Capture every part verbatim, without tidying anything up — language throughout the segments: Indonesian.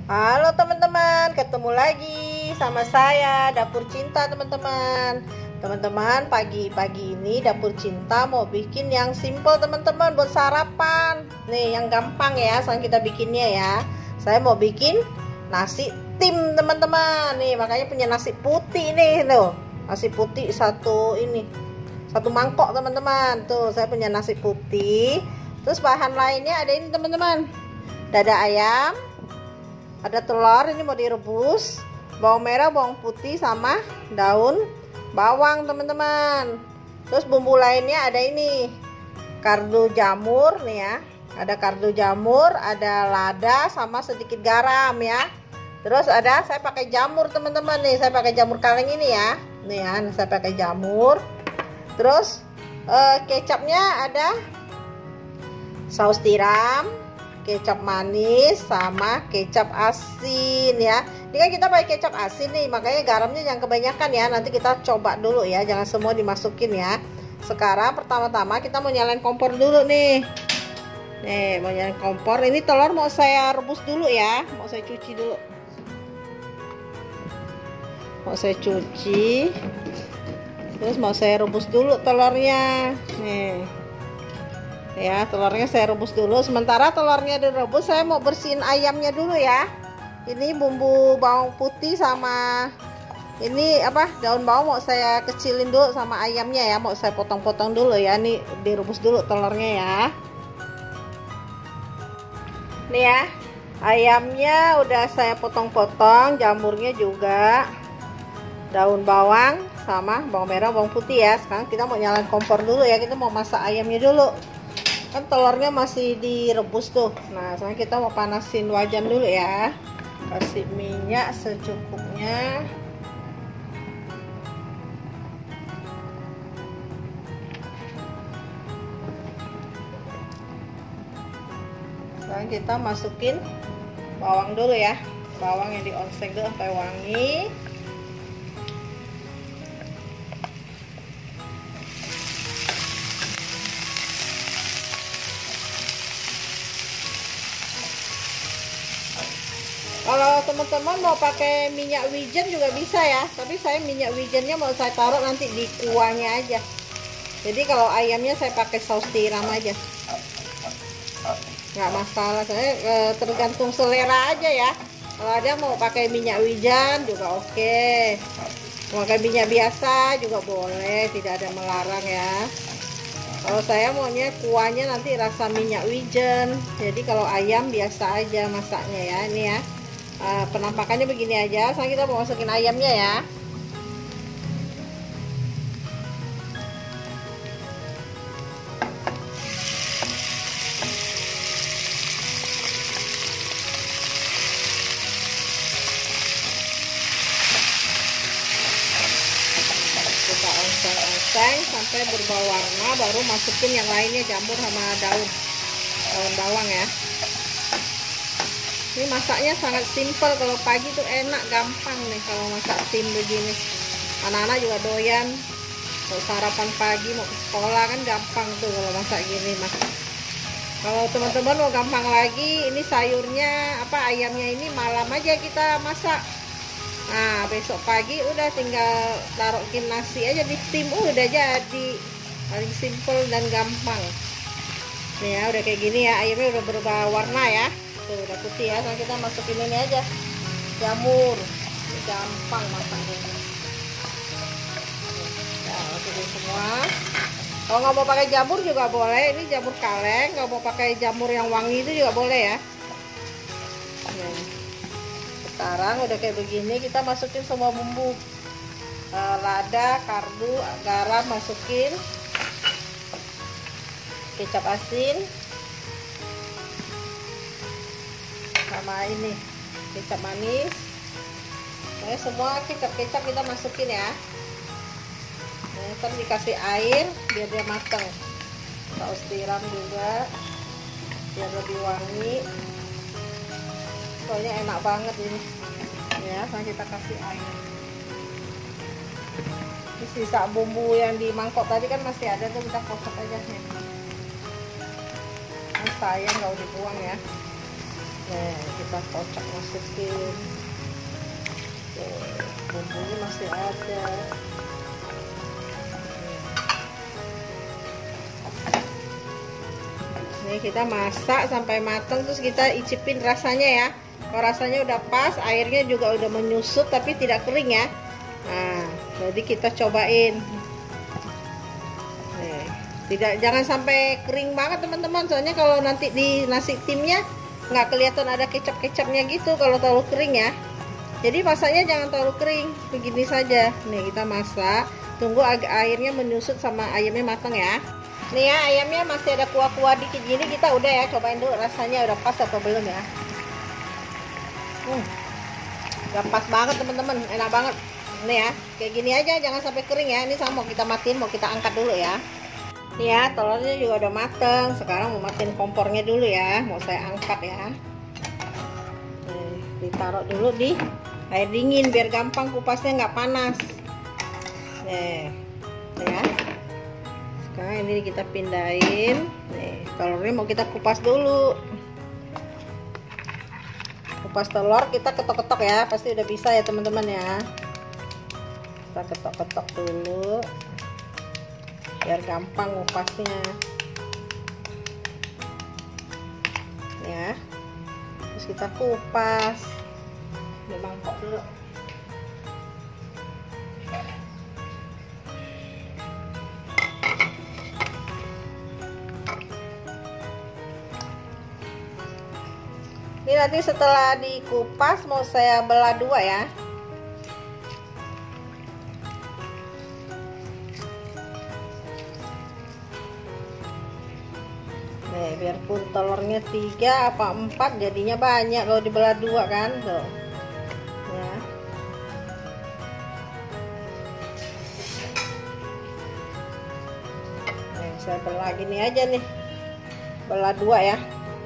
Halo teman-teman, ketemu lagi sama saya Dapur Cinta teman-teman. Teman-teman, pagi-pagi ini Dapur Cinta mau bikin yang simple teman-teman buat sarapan. Nih, yang gampang ya, sekarang kita bikinnya ya. Saya mau bikin nasi tim teman-teman. Nih, makanya punya nasi putih nih, loh. Nasi putih satu ini. Satu mangkok teman-teman. Tuh, saya punya nasi putih. Terus bahan lainnya ada ini teman-teman. Dada ayam, ada telur, ini mau direbus, bawang merah, bawang putih, sama daun bawang teman-teman. Terus bumbu lainnya ada ini, kaldu jamur nih ya, ada kaldu jamur, ada lada, sama sedikit garam ya. Terus ada, saya pakai jamur teman-teman nih, saya pakai jamur kaleng ini ya, nih ya, saya pakai jamur. Terus eh, kecapnya ada saus tiram, kecap manis, sama kecap asin ya. Ini kan kita pakai kecap asin nih, makanya garamnya jangan kebanyakan ya. Nanti kita coba dulu ya, jangan semua dimasukin ya. Sekarang pertama-tama kita mau nyalain kompor dulu nih. Nih, mau nyalain kompor. Ini telur mau saya rebus dulu ya, mau saya cuci dulu. Mau saya cuci. Terus mau saya rebus dulu telurnya. Nih. Ya, telurnya saya rebus dulu. Sementara telurnya direbus, saya mau bersihin ayamnya dulu ya. Ini bumbu bawang putih sama ini apa, daun bawang mau saya kecilin dulu, sama ayamnya ya, mau saya potong-potong dulu ya. Ini direbus dulu telurnya ya. Nih ya, ayamnya udah saya potong-potong, jamurnya juga, daun bawang sama bawang merah, bawang putih ya. Sekarang kita mau nyalain kompor dulu ya, kita mau masak ayamnya dulu. Kan telurnya masih direbus tuh. Nah, sekarang kita mau panasin wajan dulu ya. Kasih minyak secukupnya. Sekarang kita masukin bawang dulu ya. Bawang yang dionseng dulu sampai wangi. Kalau teman-teman mau pakai minyak wijen juga bisa ya, tapi saya minyak wijennya mau saya taruh nanti di kuahnya aja. Jadi kalau ayamnya saya pakai saus tiram aja, nggak masalah. Saya e, tergantung selera aja ya. Kalau ada mau pakai minyak wijen juga oke, mau pakai minyak biasa juga boleh, tidak ada melarang ya. Kalau saya maunya kuahnya nanti rasa minyak wijen. Jadi kalau ayam biasa aja masaknya ya. Ini ya. Uh, penampakannya begini aja. Sekarang kita mau masukin ayamnya ya. Kita oseng-oseng sampai berubah warna, baru masukin yang lainnya, jamur sama daun daun bawang ya. Ini masaknya sangat simpel, kalau pagi tuh enak, gampang nih kalau masak tim begini. Anak-anak juga doyan, mau sarapan pagi mau ke sekolah kan gampang tuh kalau masak gini mas. Kalau teman-teman mau gampang lagi, ini sayurnya apa, ayamnya ini malam aja kita masak. Nah, besok pagi udah tinggal taruhin nasi aja di tim, udah jadi. Paling simpel dan gampang. Nih ya, udah kayak gini ya, ayamnya udah berubah warna ya. Tuh, udah putih ya. Sekarang kita masukin ini aja, jamur. Ini gampang masaknya. Nah, masukin semua. Kalau nggak mau pakai jamur juga boleh, ini jamur kaleng. Kalau mau pakai jamur yang wangi itu juga boleh ya. Nah, sekarang udah kayak begini, kita masukin semua bumbu. Nah, lada, kaldu, garam masukin, kecap asin, sama ini kecap manis. Nah, semua kecap-kecap kita masukin ya. Nah, ntar dikasih air biar dia mateng. Saus tiram juga biar lebih wangi. Soalnya enak banget ini ya. Sekarang kita kasih air. Ini sisa bumbu yang di mangkok tadi kan masih ada tuh, kita kocok aja nih. Nah, sayang kalau dibuang ya. Nah, kita kocok masukin. Tuh, bumbunya masih ada. Ini kita masak sampai matang, terus kita icipin rasanya ya. Kalau rasanya udah pas, airnya juga udah menyusut tapi tidak kering ya. Nah, jadi kita cobain. Nih, tidak, jangan sampai kering banget teman-teman, soalnya kalau nanti di nasi timnya nggak kelihatan ada kecap-kecapnya gitu kalau terlalu kering ya. Jadi masaknya jangan terlalu kering, begini saja. Nih kita masak, tunggu agak airnya menyusut sama ayamnya matang ya. Nih ya, ayamnya masih ada kuah-kuah dikit gini, kita udah ya cobain dulu rasanya udah pas atau belum ya. Hmm, udah pas banget teman-teman, enak banget. Nih ya, kayak gini aja, jangan sampai kering ya. Ini sama mau kita matiin, mau kita angkat dulu ya. Nih ya, telurnya juga udah mateng. Sekarang mau matiin kompornya dulu ya, mau saya angkat ya. Nih, ditaruh dulu di air dingin biar gampang kupasnya nggak panas. Nih, nih ya. Sekarang ini kita pindahin. Nih, telurnya mau kita kupas dulu. Kupas telur kita ketok-ketok ya, pasti udah bisa ya teman-teman ya. Kita ketok-ketok dulu biar gampang kupasnya. Ya. Terus kita kupas. Di mangkok dulu. Ini nanti setelah dikupas mau saya belah dua ya. Nih, biarpun telurnya tiga apa empat jadinya banyak kalau dibelah dua kan tuh. Ya. Nih, saya belah gini aja nih. Belah dua ya.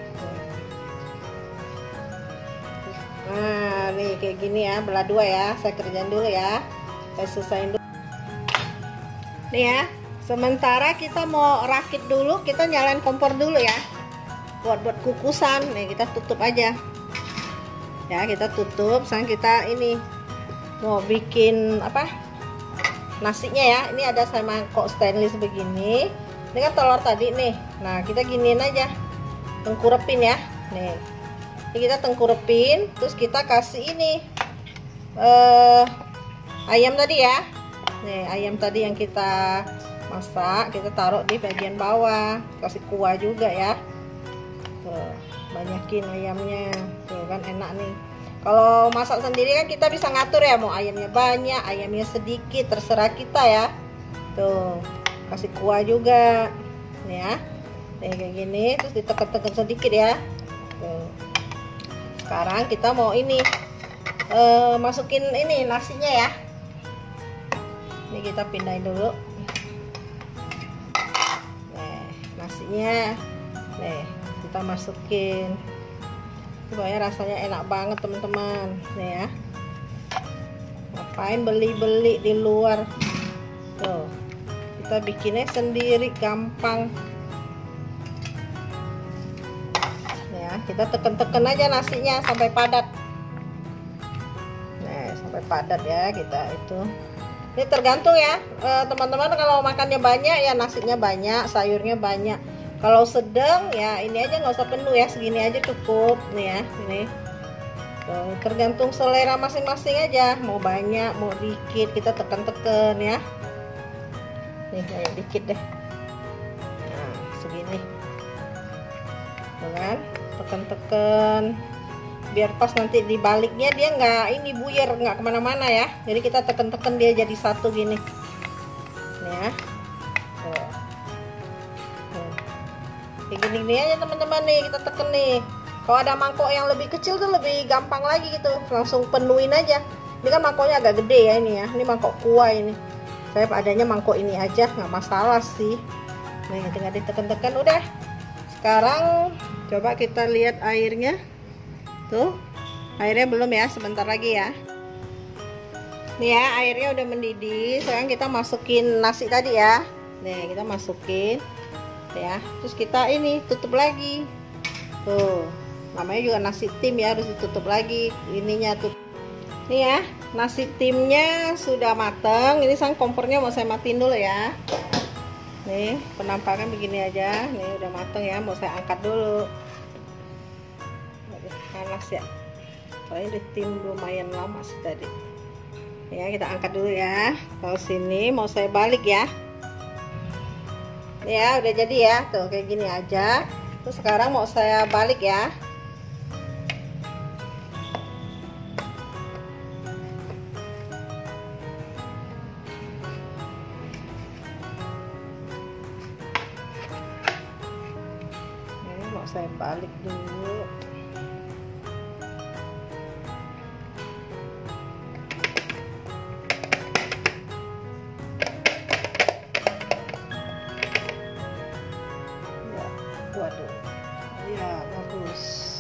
Nah, nih kayak gini ya, belah dua ya. Saya kerjain dulu ya. Saya selesaiin dulu. Nih ya, sementara kita mau rakit dulu, kita nyalain kompor dulu ya. Buat buat kukusan. Nih, kita tutup aja. Ya, kita tutup. Sekarang kita ini mau bikin apa? Nasinya ya. Ini ada saya mangkok stainless begini. Ini kan telur tadi nih. Nah, kita giniin aja. Tengkurepin ya. Nih. Ini kita tengkurepin, terus kita kasih ini uh, ayam tadi ya. Nih, ayam tadi yang kita masak, kita taruh di bagian bawah. Kasih kuah juga ya. Tuh, banyakin ayamnya. Tuh kan enak nih. Kalau masak sendiri kan kita bisa ngatur ya, mau ayamnya banyak, ayamnya sedikit, terserah kita ya. Tuh, kasih kuah juga. Nih ya. Nih kayak gini, terus ditekan-tekan sedikit ya. Tuh. Sekarang kita mau ini uh, masukin ini nasinya ya. Ini kita pindahin dulu. Nah, nasinya, nih kita masukin. Pokoknya rasanya enak banget teman-teman. Nih ya. Ngapain beli-beli di luar? Tuh, kita bikinnya sendiri gampang. Kita tekan-tekan aja nasinya sampai padat. Nah, sampai padat ya kita itu. Ini tergantung ya teman-teman, kalau makannya banyak ya nasinya banyak, sayurnya banyak. Kalau sedang ya ini aja nggak usah penuh ya, segini aja cukup. Nih ya, ini. Tuh, tergantung selera masing-masing aja, mau banyak mau dikit kita tekan-tekan ya. Nih kayak dikit deh. Nah, segini. Tuh kan? Tekan-tekan biar pas nanti dibaliknya dia nggak ini buyar, nggak kemana-mana ya. Jadi kita tekan-tekan dia jadi satu gini. Nih ya. Tuh. Tuh. Kayak gini-gini aja teman-teman nih, kita tekan nih. Kalau ada mangkok yang lebih kecil tuh lebih gampang lagi gitu, langsung penuhin aja. Ini kan mangkoknya agak gede ya ini ya. Ini mangkok kuah ini. Saya adanya mangkok ini aja, nggak masalah sih. Nih tinggal ditekan-tekan udah. Sekarang coba kita lihat airnya. Tuh, airnya belum ya, sebentar lagi ya. Nih ya, airnya udah mendidih. Sekarang kita masukin nasi tadi ya. Nih, kita masukin ya. Terus kita ini tutup lagi. Tuh. Namanya juga nasi tim ya, harus ditutup lagi ininya tuh. Nih ya, nasi timnya sudah mateng. Ini sang kompornya mau saya matiin dulu ya. Nih, penampakan begini aja. Nih udah mateng ya, mau saya angkat dulu. Panas ya. Soalnya di tim lumayan lama sih tadi. Ya, kita angkat dulu ya. Kalau sini mau saya balik ya. Nih ya, udah jadi ya. Tuh kayak gini aja. Terus sekarang mau saya balik ya. Saya balik dulu. Ya, waduh. Ya, bagus.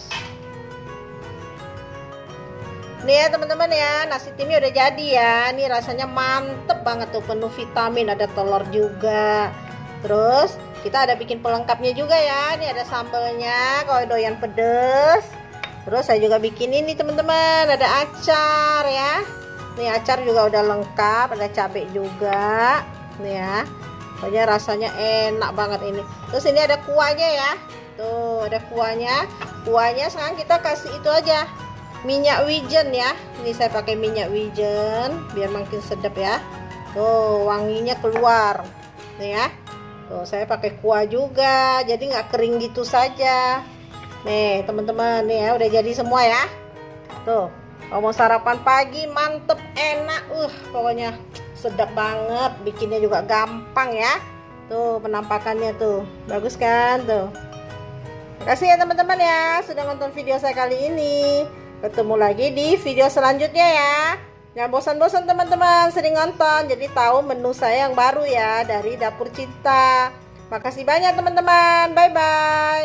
Nih ya teman-teman ya, nasi timnya udah jadi ya. Ini rasanya mantep banget tuh, penuh vitamin, ada telur juga. Terus kita ada bikin pelengkapnya juga ya. Ini ada sambalnya kalau doyan pedes. Terus saya juga bikin ini teman-teman, ada acar ya. Nih acar juga udah lengkap, ada cabai juga. Nih ya. Pokoknya rasanya enak banget ini. Terus ini ada kuahnya ya. Tuh, ada kuahnya. Kuahnya sekarang kita kasih itu aja. Minyak wijen ya. Ini saya pakai minyak wijen biar makin sedap ya. Tuh, wanginya keluar. Nih ya. Tuh, saya pakai kuah juga, jadi nggak kering gitu saja. Nih teman-teman, nih ya udah jadi semua ya. Tuh, kalau mau sarapan pagi mantep, enak, uh pokoknya sedap banget. Bikinnya juga gampang ya. Tuh penampakannya tuh, bagus kan tuh. Makasih ya teman-teman ya sudah nonton video saya kali ini. Ketemu lagi di video selanjutnya ya. Jangan bosan-bosan teman-teman, sering nonton, jadi tahu menu saya yang baru ya dari Dapur Cinta. Makasih banyak teman-teman, bye-bye.